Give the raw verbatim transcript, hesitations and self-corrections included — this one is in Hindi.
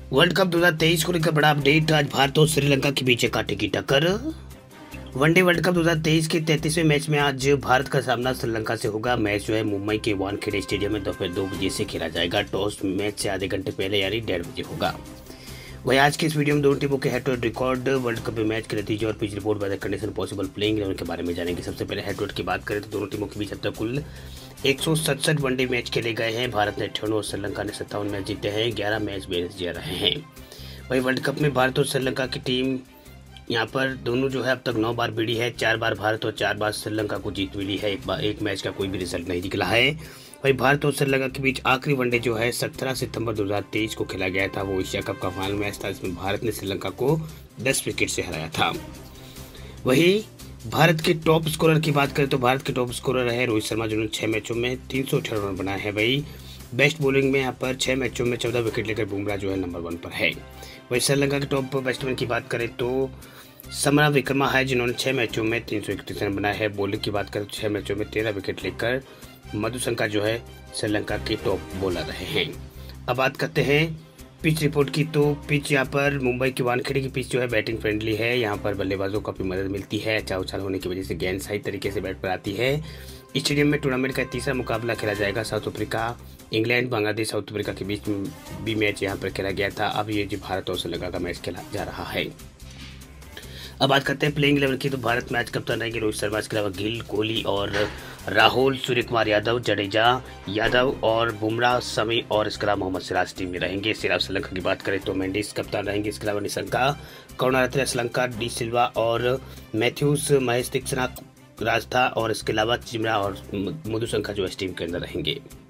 वर्ल्ड कप दो हज़ार तेईस को लेकर बड़ा अपडेट। आज भारत और श्रीलंका के बीच काटेगी टक्कर। वनडे वर्ल्ड कप दो हज़ार तेईस के तैंतीसवें मैच में आज भारत का सामना श्रीलंका से होगा। मैच जो है मुंबई के वानखेड़े स्टेडियम में दोपहर दो बजे से खेला जाएगा। टॉस मैच से आधे घंटे पहले यानी डेढ़ बजे होगा। वही आज के इस वीडियो में दोनों टीमों के head to head record, world cup में मैच के नतीजे और pitch report, weather condition, possible playing eleven के बारे में जानेंगे। सबसे पहले हेड टू हेड की बात करें तो दोनों टीमों के बीच अब तक कुल एक सौ सड़सठ वनडे मैच खेले गए हैं। भारत ने अट्ठावन और श्रीलंका ने सत्तावन मैच जीते हैं। ग्यारह मैच बेनतीजा रहे हैं। वही वर्ल्ड कप में भारत और श्रीलंका की टीम यहाँ पर दोनों जो है अब तक नौ बार भिड़ी है। चार बार भारत और चार बार श्रीलंका को जीत मिली है। एक बार एक मैच का कोई भी रिजल्ट नहीं निकला है। वही भारत और श्रीलंका के बीच आखिरी वनडे जो है सत्रह सितंबर दो हज़ार तेईस को खेला गया था। वो एशिया कप का फाइनल मैच था। इसमें भारत ने श्रीलंका को दस विकेट से हराया था। वही भारत के टॉप स्कोरर की बात करें तो भारत के टॉप स्कोरर है रोहित शर्मा, जिन्होंने छह मैचों में तीन सौ अठारह रन बनाए हैं। वही बेस्ट बॉलिंग में यहाँ पर छह मैचों में चौदह विकेट लेकर बुमराह जो है नंबर वन पर है। वही श्रीलंका के टॉप बैट्समैन की बात करें तो समरा विक्रमा है, जिन्होंने छह मैचों में तीन सौ इकतीस रन बनाए हैं। बॉलिंग की बात करें तो छह मैचों में तेरह विकेट लेकर मधुशंका जो है श्रीलंका के टॉप बॉलर रहे हैं। अब बात करते हैं पिच रिपोर्ट की, तो पिच यहाँ पर मुंबई की वानखेड़े की पिच जो है बैटिंग फ्रेंडली है। यहाँ पर बल्लेबाजों को भी मदद मिलती है। अच्छा उछाल होने की वजह से गेंद सही तरीके से बैट पर आती है। स्टेडियम में टूर्नामेंट का तीसरा मुकाबला खेला जाएगा। South Africa, England, Bangladesh, South Africa के बीच भी मैच यहाँ पर खेला गया था। अब ये जो भारत और श्रीलंका का मैच खेला जा रहा है। अब बात करते हैं प्लेइंग इलेवन की, तो भारत मैच कप्तान रहेंगे रोहित शर्मा, इसके अलावा गिल, कोहली और राहुल, सूर्य कुमार यादव, जडेजा, यादव और बुमराह, शमी और इसके अलावा मोहम्मद सिराज टीम में रहेंगे। इसके अलावा श्रीलंका की बात करें तो मेंडिस कप्तान रहेंगे। इसके अलावा निशंका, करुणारत्न श्रीलंका, डी सिल्वा और मैथ्यूज, महेश दीक्षित राज था और इसके अलावा चिमरा और मधुशंका जो इस टीम के अंदर रहेंगे।